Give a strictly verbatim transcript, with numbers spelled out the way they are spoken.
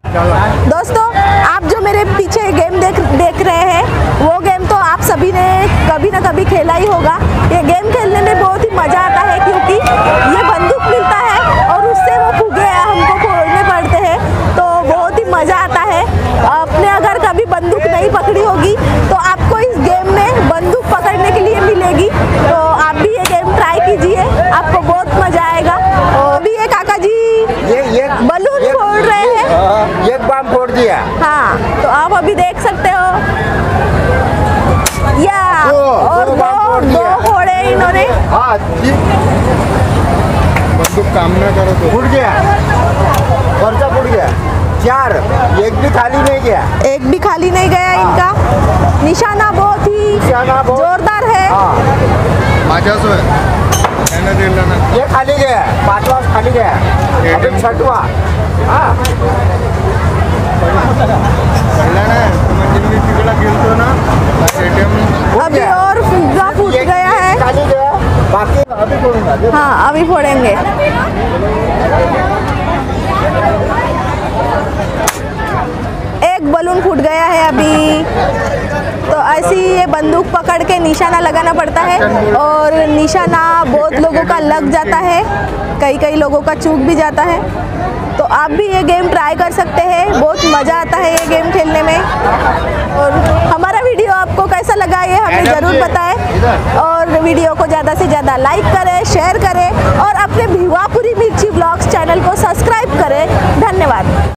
दोस्तों, आप जो मेरे पीछे गेम देख देख रहे हैं वो गेम तो आप सभी ने कभी ना कभी खेला ही होगा। ये गेम खेलने में बहुत ही मज़ा आता है क्योंकि ये बंदूक मिलता है और उससे वो फुगे हमको फोड़ने पड़ते हैं, तो बहुत ही मज़ा आता है। आपने अगर कभी बंदूक नहीं पकड़ी होगी तो आपको इस गेम में बंदूक पकड़ने के लिए मिलेगी, तो आप भी ये गेम ट्राई कीजिए, आपको बहुत मज़ा आएगा। और अभी ये काका जी ये ये बलून फोड़ रहे हैं, एक बम फोड़ दिया। हाँ, तो आप अभी देख सकते हो या दो, और दो दो फोड़ दो दिया। फोड़े इन्होंने। हाँ, बंदूक काम ना करो तो फूट गया, पर्चा फूट गया। चार, एक भी खाली नहीं गया। एक भी खाली नहीं गया इनका। निशाना बहुत ही निशाना बहुत- जोरदार है। हाँ, माझ्या सोय त्यानं दिलं ना ये खाली गया, पांचवा खाली गया, अभी छठवा। हाँ, कळलं ना म्हणजे मी तिकडे गेलतो ना एटीएम फूट अभी गया। और फुग्गा फूट एक- गया है। एक खाली गया, बाकी अभी फोड़ूंगा। देखो। हाँ, अभी फोड़ेंगे। एक बलून फूट गया है अभी। तो ऐसी ये बंदूक पकड़ के निशाना लगाना पड़ता है और निशाना बहुत लोगों का लग जाता है, कई कई लोगों का चूक भी जाता है। तो आप भी ये गेम ट्राई कर सकते हैं, बहुत मज़ा आता है ये गेम खेलने में। और हमारा वीडियो आपको कैसा लगा ये हमें ज़रूर बताएं और वीडियो को ज़्यादा से ज़्यादा लाइक करें, शेयर करें और अपने भिवापुरी मिर्ची ब्लॉग्स चैनल को सब्सक्राइब करें। धन्यवाद।